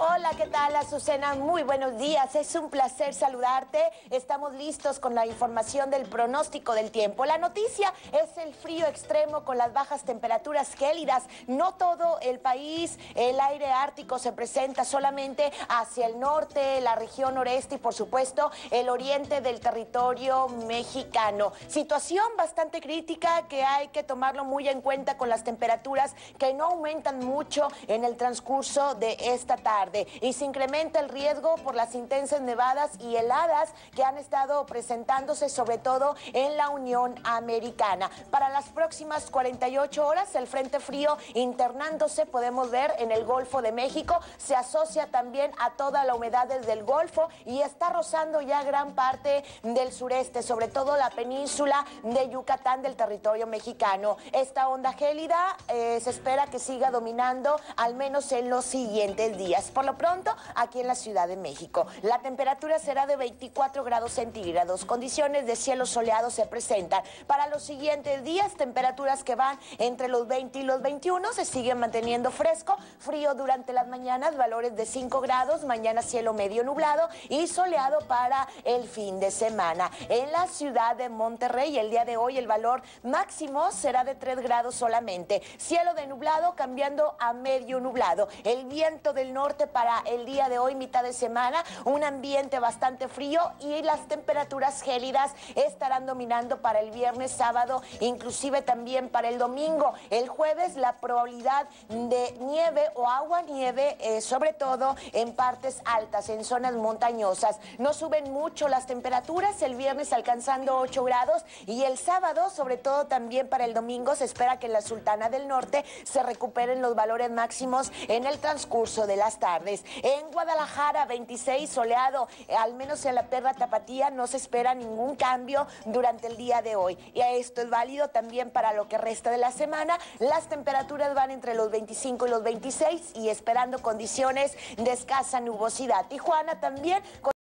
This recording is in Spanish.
Hola, ¿qué tal, Azucena? Muy buenos días. Es un placer saludarte. Estamos listos con la información del pronóstico del tiempo. La noticia es el frío extremo con las bajas temperaturas gélidas. No todo el país, el aire ártico se presenta, solamente hacia el norte, la región noreste y, por supuesto, el oriente del territorio mexicano. Situación bastante crítica que hay que tomarlo muy en cuenta con las temperaturas que no aumentan mucho en el transcurso de esta tarde. Y se incrementa el riesgo por las intensas nevadas y heladas que han estado presentándose sobre todo en la Unión Americana. Para las próximas 48 horas, el frente frío internándose, podemos ver en el Golfo de México, se asocia también a toda la humedad desde el Golfo y está rozando ya gran parte del sureste, sobre todo la península de Yucatán del territorio mexicano. Esta onda gélida se espera que siga dominando al menos en los siguientes días. Por lo pronto, aquí en la Ciudad de México, la temperatura será de 24 grados centígrados. Condiciones de cielo soleado se presentan. Para los siguientes días, temperaturas que van entre los 20 y los 21, se siguen manteniendo fresco, frío durante las mañanas, valores de 5 grados, mañana cielo medio nublado y soleado para el fin de semana. En la ciudad de Monterrey, el día de hoy, el valor máximo será de 3 grados solamente. Cielo de nublado cambiando a medio nublado. El viento del norte para el día de hoy, mitad de semana, un ambiente bastante frío y las temperaturas gélidas estarán dominando para el viernes, sábado, inclusive también para el domingo. El jueves, la probabilidad de nieve o aguanieve, sobre todo en partes altas, en zonas montañosas. No suben mucho las temperaturas, el viernes alcanzando 8 grados y el sábado, sobre todo también para el domingo, se espera que en la Sultana del Norte se recuperen los valores máximos en el transcurso de las tardes. En Guadalajara, 26, soleado, al menos en la Perla Tapatía no se espera ningún cambio durante el día de hoy. Y esto es válido también para lo que resta de la semana. Las temperaturas van entre los 25 y los 26 y esperando condiciones de escasa nubosidad. Tijuana también